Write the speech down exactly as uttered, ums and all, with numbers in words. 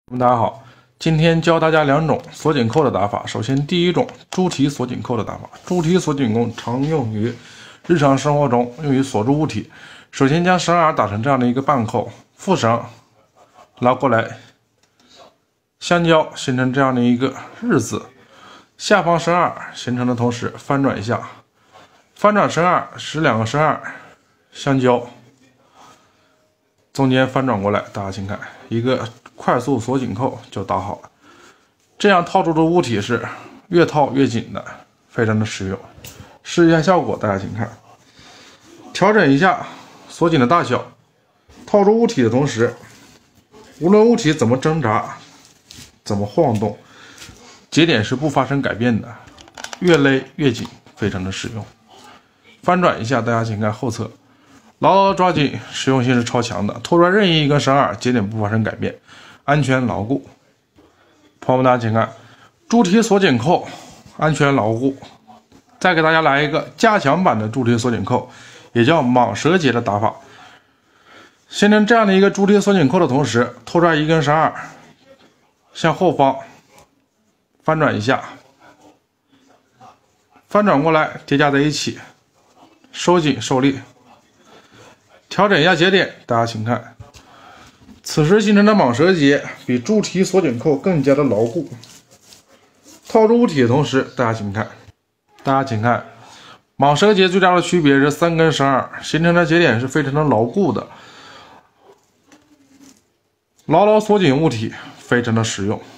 大家好，今天教大家两种锁紧扣的打法。首先，第一种猪蹄锁紧扣的打法。猪蹄锁紧扣常用于日常生活中，用于锁住物体。首先将绳儿打成这样的一个半扣，副绳拉过来，相交形成这样的一个日字。下方绳儿形成的同时，翻转一下，翻转绳儿使两个绳儿相交。中间翻转过来，大家请看，一个快速锁紧扣就打好了。这样套住的物体是越套越紧的，非常的实用。试一下效果，大家请看，调整一下锁紧的大小，套住物体的同时，无论物体怎么挣扎、怎么晃动，节点是不发生改变的，越勒越紧，非常的实用。翻转一下，大家请看后侧。牢牢抓紧，实用性是超强的。拖拽任意一根绳儿，节点不发生改变，安全牢固。朋友们，大家请看，猪蹄锁紧扣，安全牢固。再给大家来一个加强版的猪蹄锁紧扣，也叫蟒蛇结的打法。形成这样的一个猪蹄锁紧扣的同时，拖拽一根绳儿，向后方翻转一下，翻转过来叠加在一起，收紧受力。调整一下节点，大家请看，此时形成的蟒蛇结比猪蹄锁紧扣更加的牢固。套住物体的同时，大家请看，大家请看，蟒蛇结最大的区别是三根绳儿形成的节点是非常的牢固的，牢牢锁紧物体，非常的实用。